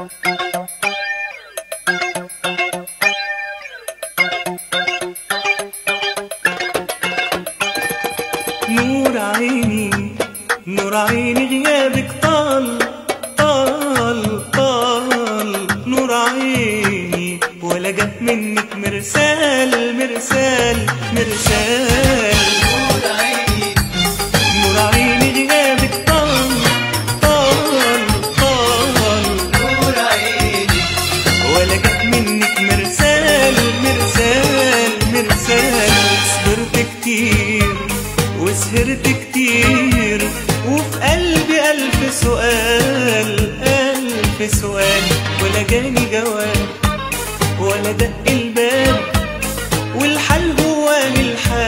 نور عيني نور عيني غيابك طال طال طال. نور عيني ولا جت منك مرسال مرسال مرسال. نور عيني نور عيني غيابك طال طال طال. نور عيني ولا جت منك مرسال مرسال مرسال. صبرت كتير وسهرت كتير وفي قلبي ألف سؤال ألف سؤال. ولا جاني جواب ولا دق الباب والحال جواني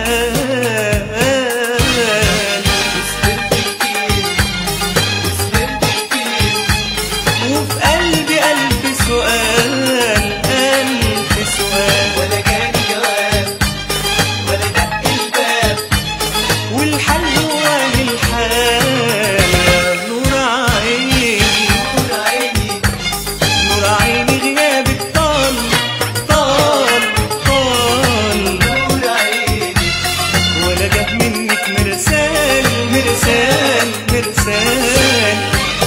الحال. وسهرت كتير وسهرت كتير وفي قلبي ألف سؤال ألف سؤال. ولا جاني جواب ولا دق الباب والحال جواني الحال. نور عيني نور عيني نور عيني غيابك طال طال طال. نور عيني ولا جه منك مرسال مرسال مرسال.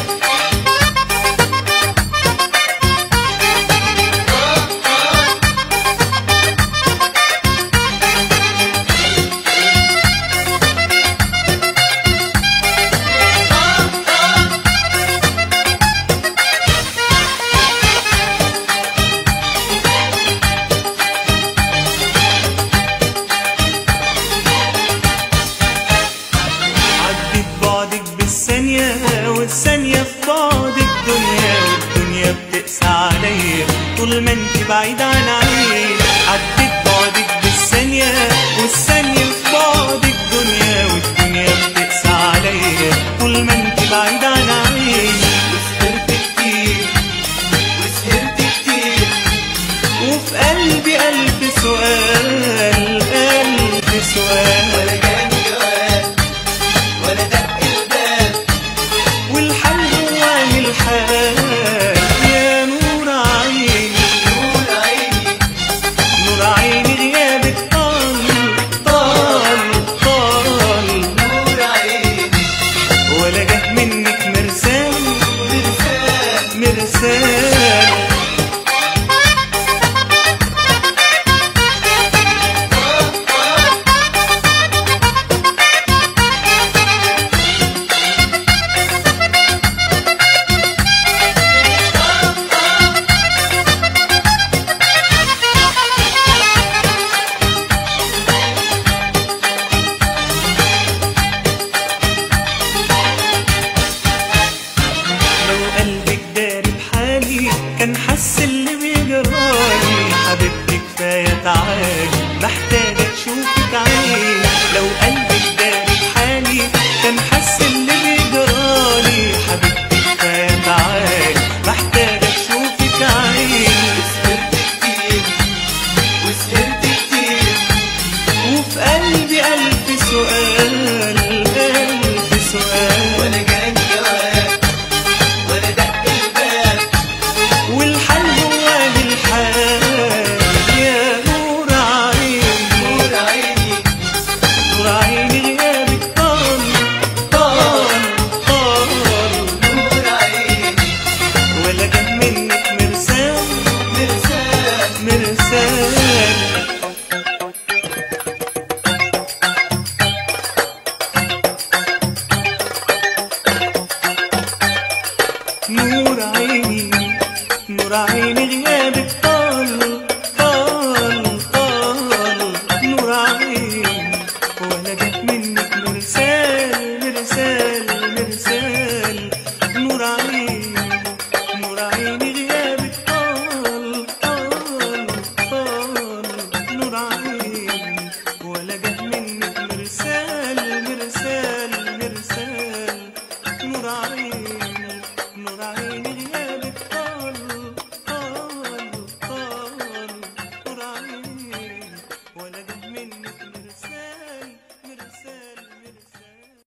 عدت بعدك بالثانية والثانية في بعدك دنيا والدنيا بتقسى عليا طول ما انت بعيد عن عيني. عدت بعدك بالثانية والثانية في بعدك دنيا والدنيا بتقسى عليا طول ما انت بعيد عن عيني. وسهرت كتير وسهرت كتير وفي قلبي ألف سؤال ألف سؤال. ولا جاني جواب ولا دق الباب والحال جواني الحال. يا نور عيني نور عيني نور عيني غيابك طال طال طال. نور عيني ولا جه منك مرسال مرسال مرسال. لو قلبك داري بحالي كان حس اللي بيجرالي. حبيبتي كفاية تعالي محتاجة تشوفك عيني. لو قلبك داري بحالي كان حس اللي بيجرالي. حبيبتي كفاية تعالي محتاجة تشوفك عيني. وسهرت كتير وسهرت كتير وفي قلبي ألف سؤال ألف سؤال. ولا جاني جواب ولا دق الباب والحال جواني الحال. يا نور عيني نور عيني نور عيني غيابك طال طال طال. نور عيني ولا جه منك مرسال مرسال مرسال. نور عيني نور عيني غيابك طال طال طال. نور عيني ولا جه منك مرسال مرسال مرسال. نور عيني نور عيني غيابك طال طال طال. نور عيني ولا جه منك مرسال مرسال مرسال. نور عيني نور عيني